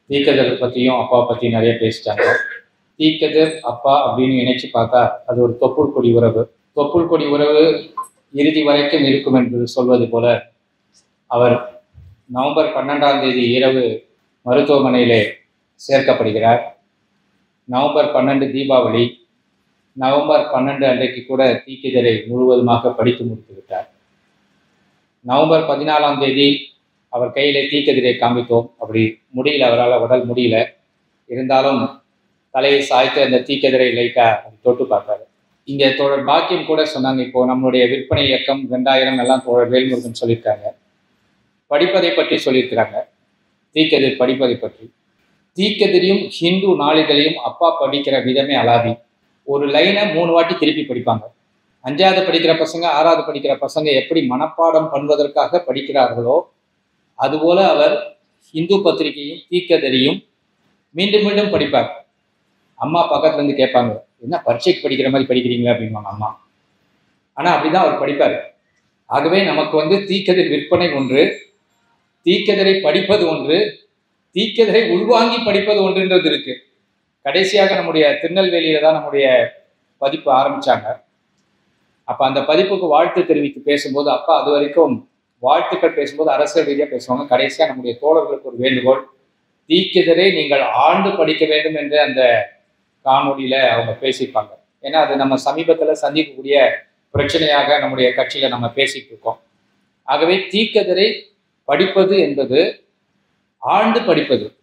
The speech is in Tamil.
தீக்கதிர் பற்றியும் அப்பா பற்றி நிறைய பேசிட்டாங்க. தீக்கதிர் அப்பா அப்படின்னு நினைச்சு பார்த்தா அது ஒரு தொப்புள் கொடி உறவு. தொப்புள் கொடி உறவு இறுதி வரைக்கும் இருக்கும் என்று சொல்வது போல அவர் நவம்பர் 12ஆம் தேதி இரவு மருத்துவமனையிலே சேர்க்கப்படுகிறார். நவம்பர் 12 தீபாவளி. நவம்பர் 12 அன்றைக்கு கூட தீக்கதிரை முழுவதுமாக படித்து முடித்து விட்டார். நவம்பர் 14ஆம் தேதி அவர் கையிலே தீக்கதிரை காண்பித்தோம். அப்படி முடியல, அவரால் உடல் முடியல. இருந்தாலும் தலையை சாய்த்து அந்த தீக்கதிரை லைட்டா தொட்டு பார்த்தாரு. இங்கே தோழர் பாக்கியம் கூட சொன்னாங்க, இப்போ நம்மளுடைய விற்பனை இயக்கம் 2000 எல்லாம் தோழர் வேல்முருகன் சொல்லியிருக்காங்க. படிப்பதை பற்றி சொல்லியிருக்கிறாங்க, தீக்கதிர் படிப்பதை பற்றி. தீக்கதிரையும் ஹிந்து நாளிதழையும் அப்பா படிக்கிற விதமே அலாதி. ஒரு லைனை 3 வாட்டி திருப்பி படிப்பாங்க. 5வது படிக்கிற பசங்க 6வது படிக்கிற பசங்க எப்படி மனப்பாடம் பண்ணுவதற்காக படிக்கிறார்களோ அதுபோல அவர் இந்து பத்திரிகையும் தீக்கதிரையும் மீண்டும் மீண்டும் படிப்பார். அம்மா பக்கத்துல இருந்து கேட்பாங்க, என்ன பரீட்சைக்கு படிக்கிற மாதிரி படிக்கிறீங்களா அப்படின்வாங்க அம்மா. ஆனால் அப்படிதான் அவர் படிப்பார். ஆகவே நமக்கு தீக்கதிர் விற்பனை ஒன்று, தீக்கதிரை படிப்பது ஒன்று, தீக்கதிரை உள்வாங்கி படிப்பது ஒன்றுன்றது இருக்கு. கடைசியாக நம்முடைய திருநெல்வேலியில தான் நம்முடைய பதிப்பு ஆரம்பிச்சாங்க. அப்ப அந்த பதிப்புக்கு வாழ்த்து தெரிவித்து பேசும்போது அப்பா அது வரைக்கும் வாழ்த்துக்கள் பேசும்போது அரசியல் ரீதியாக பேசுவாங்க. கடைசியா நம்முடைய தோழர்களுக்கு ஒரு வேண்டுகோள், தீக்கதிரை நீங்கள் ஆழ்ந்து படிக்க வேண்டும் என்று அந்த காணொலியில அவங்க பேசியிருப்பாங்க. ஏன்னா அது நம்ம சமீபத்துல சந்திக்கக்கூடிய பிரச்சனையாக நம்முடைய கட்சியில நம்ம பேசிட்டு இருக்கோம். ஆகவே தீக்கதிரை படிப்பது என்பது ஆழ்ந்து படிப்பது.